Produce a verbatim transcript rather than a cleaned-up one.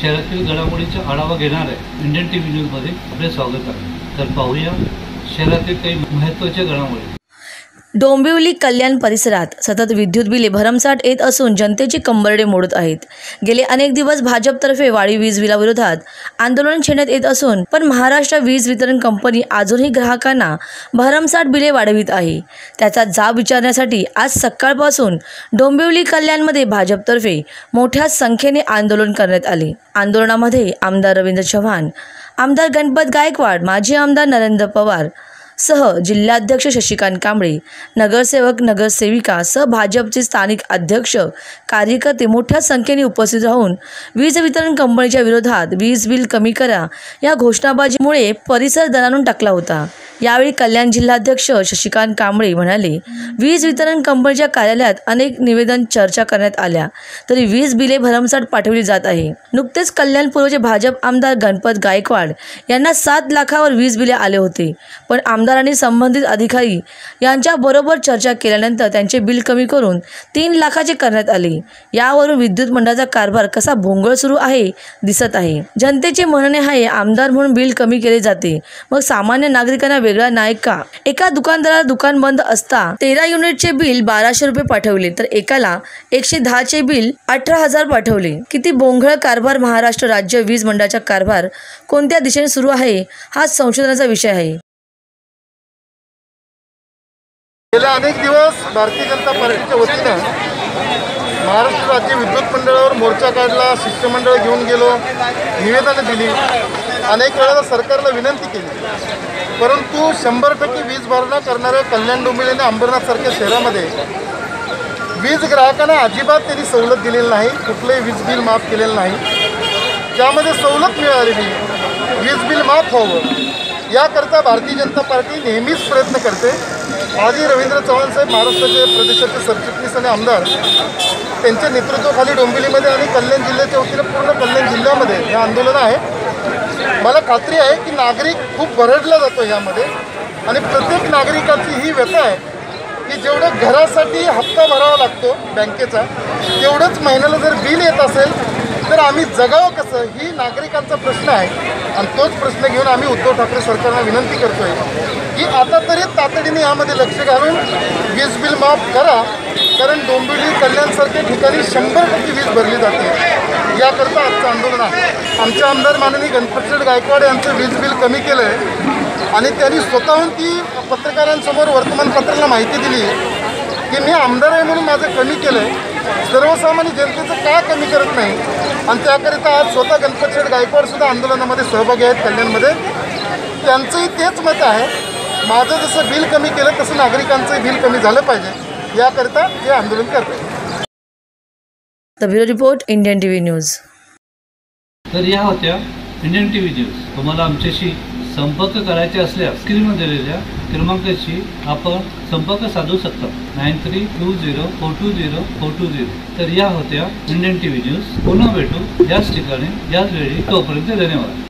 शहरातील घडामोडींचा आढावा घेणार आहे। इंडियन टीव्ही न्यूज मध्ये आपले स्वागत आहे। तर पाहूया शहरातील काही महत्त्वाच्या घडामोडी। डोंबिवली कल्याण परिसरात सतत विद्युत बिले भरमसाठ येत असून जनतेची कंबरडे मोडत आहेत। गेले अनेक दिवस भाजपतर्फे वाढीव वीज बिलाविरोधात आंदोलन छेडण्यात येत असून पण महाराष्ट्र वीज वितरण कंपनी अजूनही ग्राहकांना भरमसाठ बिले वाढवित आहे। त्याचा जाब विचारण्यासाठी आज सकाळपासून डोंबिवली कल्याणमध्ये भाजपतर्फे मोठ्या संख्येने आंदोलन करण्यात आले। आंदोलनामध्ये आमदार रवींद्र चव्हाण, आमदार गणपत गायकवाड, माजी आमदार नरेंद्र पवार सह जिल्हाध्यक्ष शशिकांत कांबळे, नगरसेवक नगरसेविका सह भाजपचे स्थानिक अध्यक्ष कार्यकर्ते मोठ्या संख्येने उपस्थित राहून वीज वितरण कंपनीच्या विरोधात वीज बिल कमी करा या घोषणाबाजीमुळे परिसर दणाणून टाकला होता। यावेळी कल्याण जिल्हाध्यक्ष शशिकांत कांबळे म्हणाले, वीज वितरण कंपनीच्या कार्यालयात अनेक निवेदन चर्चा करण्यात आल्या तरी वीज बिले भरमसाठ पाठवली जात आहे। नुकतेच कल्याण पूर्वचे भाजप आमदार गणपत गायकवाड यांना सात लाखावर वीज बिले आले होते, पण आमदारांनी संबंधित अधिकारी यांच्या बरोबर चर्चा केल्यानंतर त्यांचे बिल कमी करून तीन लाखाचे करण्यात आले। यावरून विद्युत मंडळाचा कारभार कसा भोंगळ सुरू आहे दिसत आहे। जनतेचे म्हणणे आहे, आमदार म्हणून बिल कमी केले जाते, मग सामान्य नागरिकांना वेगळा नाही का? एका दुकानदाराला दुकान बंद असता तेरा युनिटचे बिल बाराशे रुपये पाठवले तर एकाला एकशे दहाचे बिल अठरा हजार पाठवले। किती भोंगळ कारभार! महाराष्ट्र राज्य वीज मंडळाचा कारभार कोणत्या दिशेने सुरू आहे हा संशोधनाचा विषय आहे। गेल्या अनेक दिवस भारतीय जनता पार्टीच्या वतीने महाराष्ट्र राज्य विद्युत मंडळावर मोर्चा काढला, शिष्टमंडळ घेऊन गेलो, निवेदनं दिली, अनेक वेळा सरकारला विनंती केली, परंतु शंभर टक्के वीज भरणा करणाऱ्या कल्याण डोंबिवली आणि अंबरनाथसारख्या शहरामध्ये वीज ग्राहकांना अजिबात त्यांनी सवलत दिलेली नाही, कुठलंही वीज बिल माफ केलेलं नाही। त्यामध्ये सवलत मिळालेली वीज बिल माफ व्हावं याकरता भारतीय जनता पार्टी नेहमीच प्रयत्न करते। आजही रवींद्र चव्हाण साहेब महाराष्ट्राचे प्रदेशाचे सरचिटणीस आणि आमदार त्यांच्या नेतृत्वाखाली डोंबिवलीमध्ये आणि कल्याण जिल्ह्याच्या वतीने पूर्ण कल्याण जिल्ह्यामध्ये हे आंदोलन आहे। मला खात्री आहे की नागरिक खूप भरडला जातो यामध्ये आणि प्रत्येक नागरिकाची ही व्यथा आहे की जेवढं घरासाठी हप्ता भरावा लागतो बँकेचा तेवढंच महिन्याला जर बिल येत असेल तर आम्ही जगावं कसं ही नागरिकांचा प्रश्न आहे। आणि तोच प्रश्न घेऊन आम्ही उद्धव ठाकरे सरकारला विनंती करतोय की आता तरी तातडीने यामध्ये लक्ष घालून वीज बिल माफ करा, कारण डोंबिवली कल्याणसारख्या ठिकाणी शंभर टक्के वीज भरली जाते। याकरता आजचं आंदोलन आहे। आमचे आमदार माननीय गणपत गायकवाड यांचं वीज बिल कमी केलं आहे आणि त्यांनी स्वतःहून ती पत्रकारांसमोर वर्तमानपत्राला माहिती दिली की मी आमदार आहे म्हणून माझं कमी केलं आहे, सर्वसामान्य जनतेचं का कमी करत नाही। आणि त्याकरिता आज स्वतः गणपत गायकवाड सुद्धा आंदोलनामध्ये सहभागी आहेत कल्याणमध्ये। त्यांचंही तेच मत आहे, माझं जसं बिल कमी केलं तसं नागरिकांचंही बिल कमी झालं पाहिजे, याकरिता हे आंदोलन करते। The bureau report, Indian TV news. तर या होत्या इंडियन टीव्ही न्यूज। तुम्हाला आमच्याशी संपर्क करायचे असल्यास स्क्रीनवर दिलेल्या क्रमांकाशी आपण संपर्क साधू शकता, nine three two zero four two zero four two zero. तर या होत्या इंडियन टीव्ही न्यूज। पुन्हा भेटू याच ठिकाणी याच वेळी, तोपर्यंत धन्यवाद।